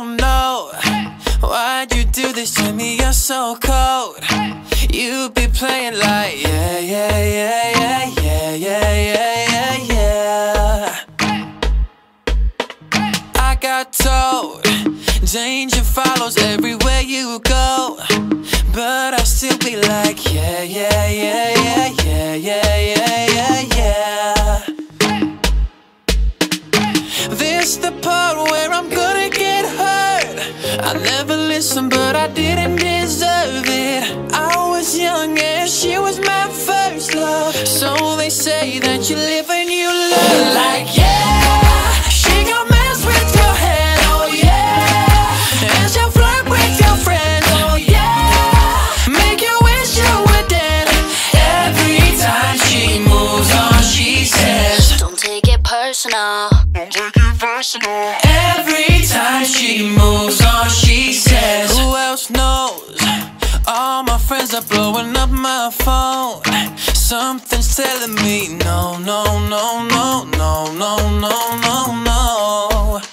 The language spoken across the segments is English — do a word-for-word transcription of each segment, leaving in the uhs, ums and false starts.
don't know why'd you do this to me, you're so cold. You be playing like yeah, yeah, yeah, yeah, yeah, yeah, yeah, yeah, yeah. I got told danger follows everywhere you go, but I still be like yeah, yeah, yeah, yeah, yeah, yeah, yeah, yeah, yeah. This the part where I'm gonna get hurt. I never listened, but I didn't deserve it. I was young and she was my first love, so they say that you live and you learn. Like yeah, she gon' mess with your head, oh yeah, and she'll flirt with your friends, oh yeah, make you wish you were dead. Every time she moves on, she says, don't take it personal. Don't take it personal. Every time she moves on, she says, who else knows? All my friends are blowing up my phone. Something's telling me no, no, no, no, no, no, no, no, no.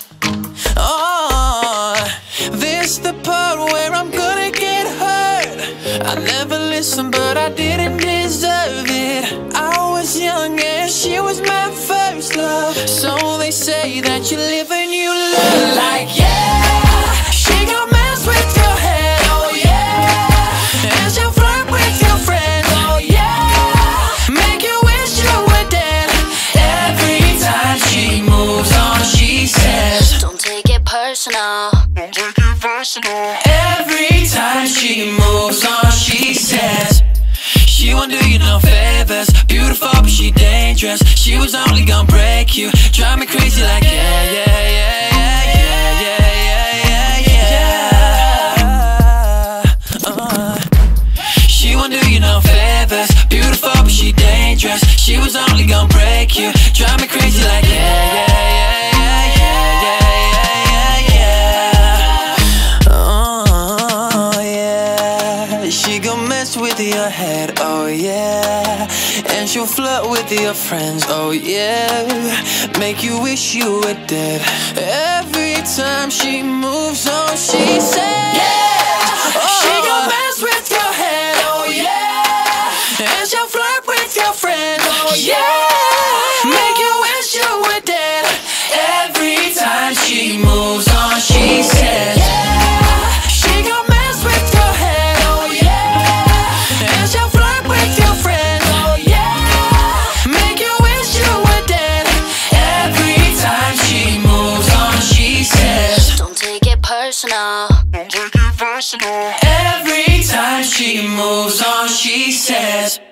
Oh, this the part where I'm gonna get hurt. I never listened, but I didn't deserve it. I was young and she was my first love, so they say that you live and you learn. Like yeah, she gon' mess with your head, oh yeah, and she'll flirt with your friends, oh yeah, make you wish you were dead. Every time she moves on, she says, don't take it personal. don't take it personal. Every time she moves on, she says, she won't do you no favors. Beautiful, but she dangerous. She was only gonna break you, drive me crazy like yeah, yeah, yeah, yeah, yeah, yeah, yeah, yeah, yeah. Uh, she won't do you no favors. Beautiful, but she dangerous. She was only gonna break you, drive me crazy like yeah, yeah, yeah, yeah, yeah, yeah, yeah, yeah. Oh yeah, she gon' mess with your head, oh yeah, and she'll flirt with your friends, oh yeah, make you wish you were dead. Every time she moves on, she says, yeah, oh, she gon' mess with your head, oh yeah, and she'll flirt with your friends, oh yeah, make you wish you were dead. Every time she moves on, she says, yeah, she gon' mess with your head, oh yeah, and she'll flirt with your friends, oh yeah, make you wish you were dead. Every time she moves on, she says, don't take it personal. don't take it personal. Every time she moves on, she says.